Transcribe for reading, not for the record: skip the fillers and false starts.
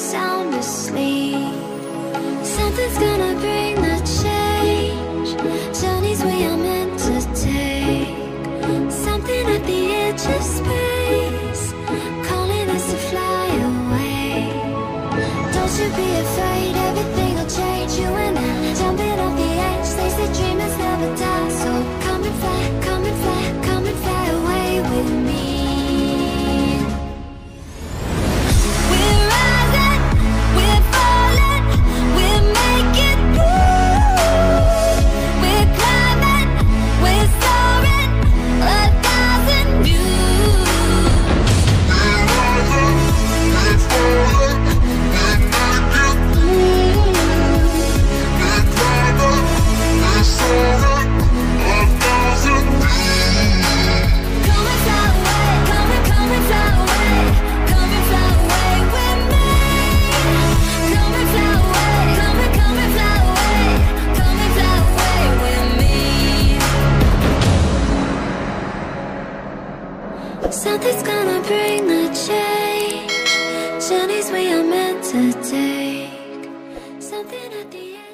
sound asleep. Something's gonna bring the change. Journeys we are meant to take. Something at the edge of space, calling us to fly away. Don't you be afraid, everything will change. You and I, jumping off the edge. They say dreamers never die, so come and fly, come and fly, come and fly away with me. We're rising, we're falling, we're making moves. We're climbing, we're soaring, 1,000 views. We're rising, we're falling, we're making moves. We're climbing, we're soaring, 1,000 views. Come and fly away, come and fly away, come and fly away with me. Come and fly away, come and fly away, come and fly away with me. Something's gonna bring the change. Journeys we are meant to take. Something at the end.